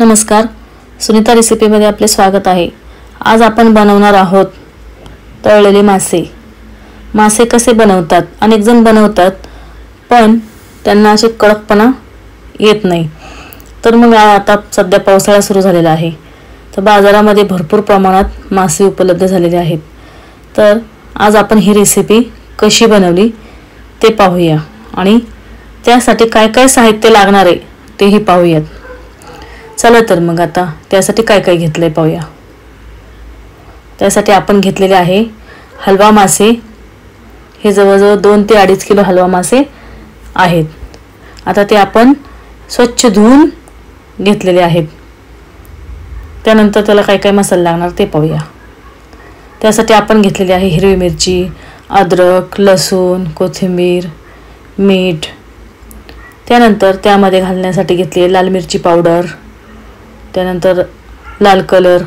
नमस्कार, सुनीता रेसिपीमध्ये आपले स्वागत आहे। आज आपण बनवणार आहोत तळलेले मासे। मासे कसे बनवतात? अनेक जण बनवतात पण त्यांना असे कडकपणा येत नाही। तर मग आता सध्या पावसाळा सुरू झालेला आहे, तर बाजारामध्ये भरपूर प्रमाणात मासे उपलब्ध झालेले आहेत। तर आज आपण ही रेसिपी कशी बनवली ते पाहूया आणि त्यासाठी काय काय साहित्य लागणार आहे तेही पाहूयात। चला तर मग आता त्यासाठी काय काय घेतले पाहूया। त्यासाठी आपण घेतलेले आहे हलवा मासे। हे जवळजवळ 2 ते 2.5 किलो हलवा मासे आहेत। आता ते आपण स्वच्छ धुवून घेतलेले आहेत। त्यानंतर त्याला काय काय मसाला लागणार ते पाहूया। त्यासाठी आपण घेतलेली आहे हिरवी मिरची, अद्रक, लसूण, कोथिंबीर, मीठ। त्यानंतर त्यामध्ये घालण्यासाठी घेतली लाल मिरची पावडर, त्यानंतर लाल कलर,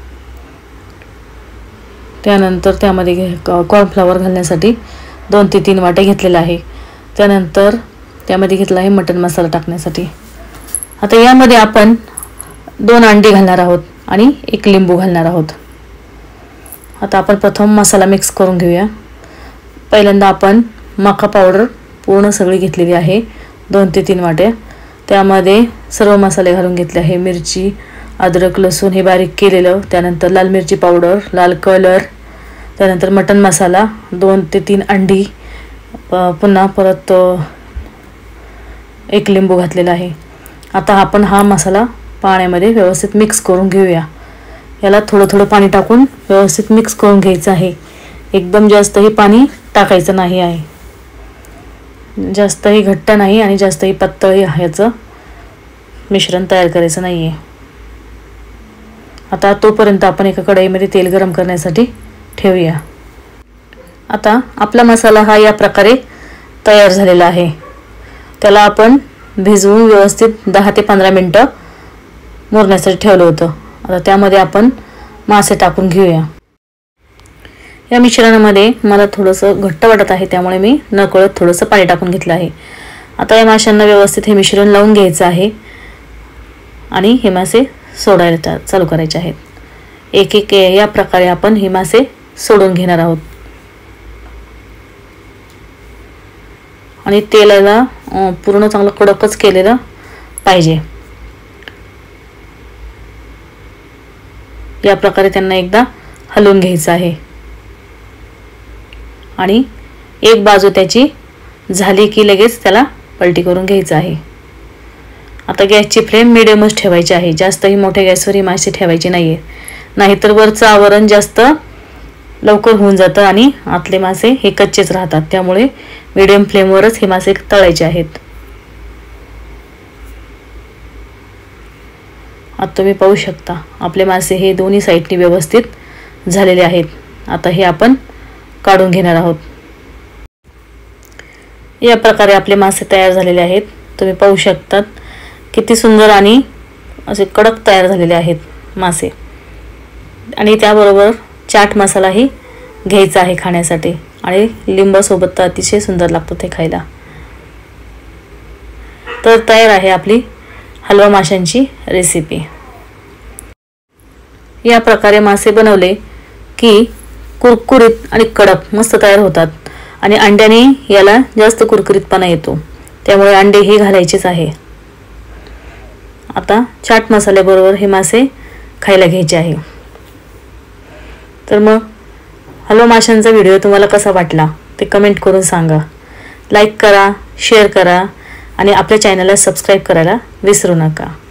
त्यानंतर त्यामध्ये कॉर्नफ्लॉवर घालण्यासाठी 2 ते 3 वाटे घेतलेला आहे। त्यानंतर त्यामध्ये घेतला आहे मटन मसाला टाकण्यासाठी। आता यामध्ये आपण 2 अंडे घालणार आहोत आणि 1 लिंबू घालणार आहोत। आता आपण प्रथम मसाला मिक्स करून घेऊया। पहिल्यांदा आपण मका पावडर पूर्ण सगळी घेतलेली आहे 2 ते 3 वाटे। त्यामध्ये सर्व मसाले घालून घेतले आहे। मिरची, अद्रक, लसूण हे बारीक केलेलं, त्यानंतर लाल मिरची पावडर, लाल कलर, त्यानंतर मटन मसाला, 2 ते 3 अंडी, पुन्हा परत 1 लिंबू घातलेला आहे। आता आपण हा मसाला पाण्यामध्ये व्यवस्थित मिक्स करून घेऊया। याला थोडं थोडं पाणी टाकून व्यवस्थित मिक्स करून घ्यायचं आहे। एकदम जास्तही पाणी टाकायचं नाही आहे, जास्तही घट्ट नाही आणि जास्तही पातळ ह्याचं मिश्रण तयार करायचं नाहीये। आता तोपर्यंत आपण एका कढईमध्ये तेल गरम करण्यासाठी ठेवूया। आता आपला मसाला हा या प्रकारे तयार झालेला आहे। त्याला आपण भिजवून व्यवस्थित 10 ते 15 मिनिटं मुरण्यासाठी ठेवलं होतं। आता त्यामध्ये आपण मासे टाकून घेऊया। या मिश्रणामध्ये मला थोडंसं घट्ट वाटत आहे, त्यामुळे मी नकळत थोडंसं पाणी टाकून घेतलं आहे। आता या माशांना व्यवस्थित हे मिश्रण लावून घ्यायचं आहे आणि हे मासे सोडायला चालू करायचे आहेत। एक एक या प्रकारे आपण हे मासे सोडून घेणार आहोत आणि तेलाला पूर्ण चांगलं कडकच केलेलं पाहिजे। या प्रकारे त्यांना एकदा हलवून घ्यायचं आहे आणि एक बाजू त्याची झाली की लगेच त्याला पलटी करून घ्यायचं आहे। आता गॅसची फ्लेम मिडियमच ठेवायची आहे, जास्तही मोठ्या गॅसवर ही मासे ठेवायची नाहीये, नाहीतर वरचं आवरण जास्त लवकर होऊन जातं आणि आतले मासे हे कच्चेच राहतात। त्यामुळे मिडियम फ्लेमवरच हे मासे तळायचे आहेत। आता तुम्ही पाहू शकता आपले मासे हे दोन्ही साइडनी व्यवस्थित झालेले आहेत। आता हे आपण काढून घेणार आहोत। या प्रकारे आपले मासे तयार झालेले आहेत। तुम्ही पाहू शकता किती सुंदर आणि असे कडक तयार झालेले आहेत मासे। आणि त्याबरोबर चाट मसालाही घ्यायचा आहे खाण्यासाठी आणि लिंबासोबत तर अतिशय सुंदर लागतं ते खायला। तर तयार आहे आपली हलवा माशांची रेसिपी। या प्रकारे मासे बनवले की कुरकुरीत आणि कडक मस्त तयार होतात आणि अंड्याने याला जास्त कुरकुरीतपणा येतो, त्यामुळे अंडे हे घालायचेच आहे। आता चाट मसाल्याबरोबर हे मासे खायला घ्यायचे आहे। तर मग हलवा माशांचा व्हिडिओ तुम्हाला कसा वाटला ते कमेंट करून सांगा। लाईक करा, शेअर करा आणि आपल्या चॅनलला सबस्क्राईब करायला विसरू नका।